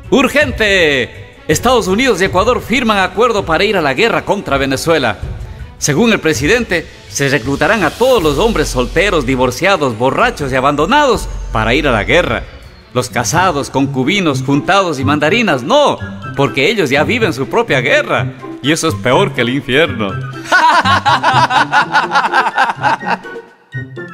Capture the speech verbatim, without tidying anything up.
¡Urgente! Estados Unidos y Ecuador firman acuerdo para ir a la guerra contra Venezuela. Según el presidente, se reclutarán a todos los hombres solteros, divorciados, borrachos y abandonados para ir a la guerra. Los casados, concubinos, juntados y mandarinas, no, porque ellos ya viven su propia guerra. Y eso es peor que el infierno.